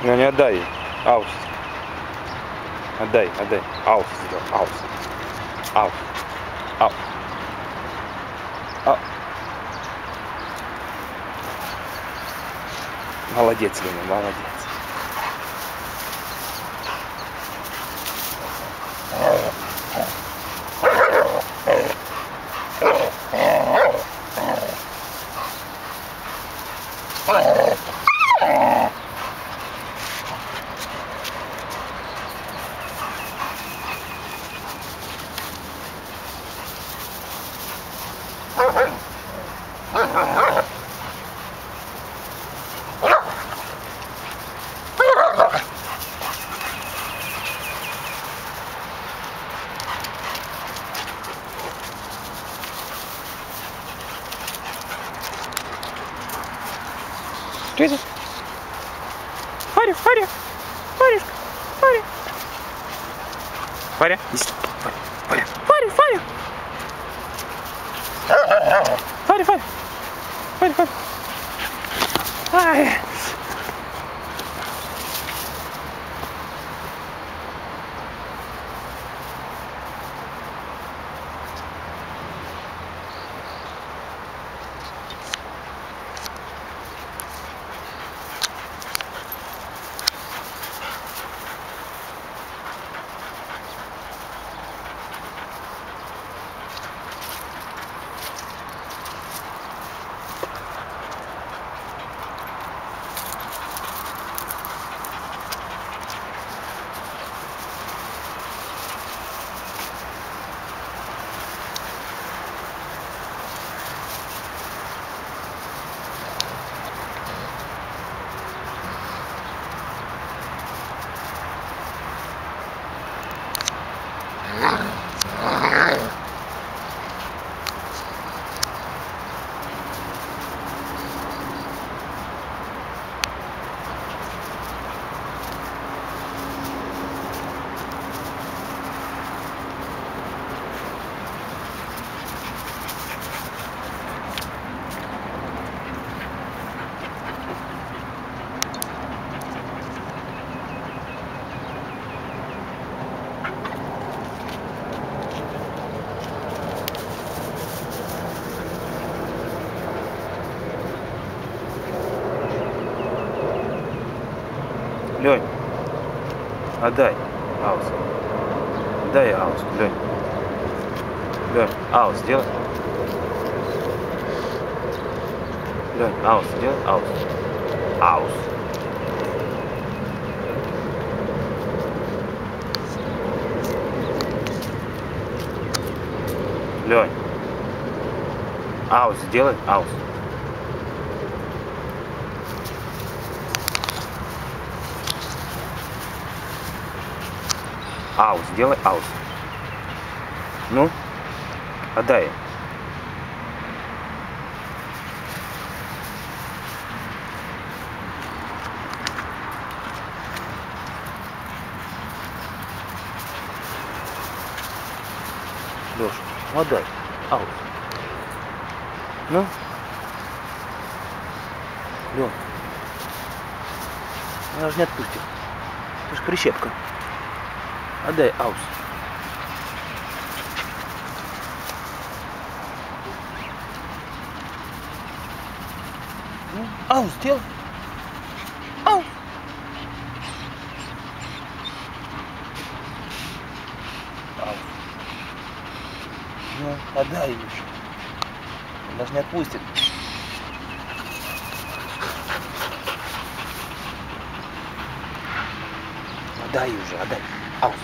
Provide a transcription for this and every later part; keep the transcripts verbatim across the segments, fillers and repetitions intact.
Ну не отдай. Аус. Отдай, отдай. Аус сделал. Аус. Аус. Аус. Аус. Молодец, Леня, молодец. Что это? Фаря, Фаря, Фарюшка, Фаря. Фаря, иди сюда. Фаря, Фаря, Фаря. Фаря, Фаря. Фаря, Фаря. Ай. Лень, отдай аус. Дай аус, Лень. Лень, аус сделай. Лень, аус сделай, аус. Аус. Лень. Аус сделай, аус. Аус, сделай аус. Ну, отдай. Леша, ну отдай. Аус. Ну. Лён. Она же не отпустит. Это же прищепка. Отдай аус. Ну, аус сделай. Аус. Аус. Ну, отдай ее еще. Она даже не отпустит. Отдай уже, отдай. Аус.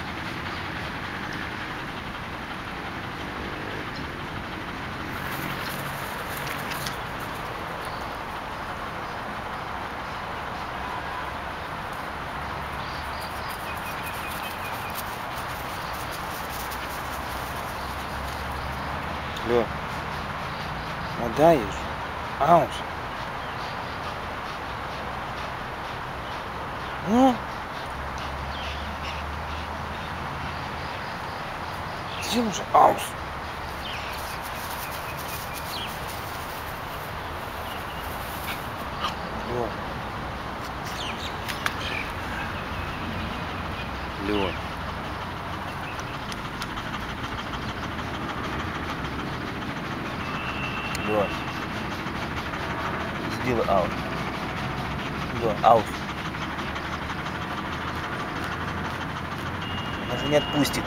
Лё, отдай уже. Аус. Ну. Где уже аус? Лё. Good. Сделай аут. Good. Аут. Она же не отпустит.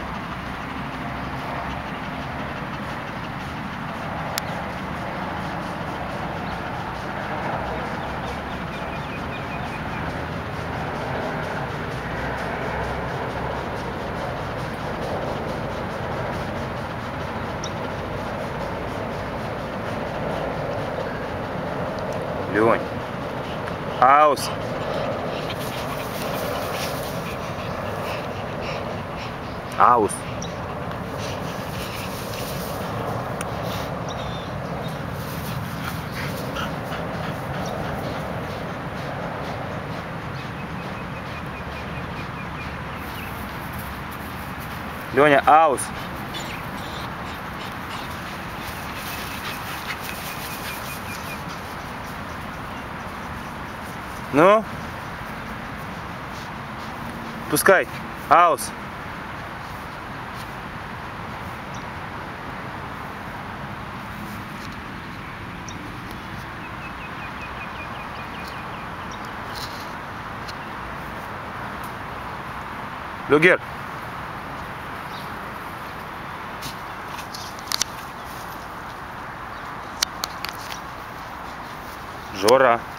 Лёнь. Аус. Аус. Лёня, аус. Ну? Пускай. Аус. Люгер. Жора.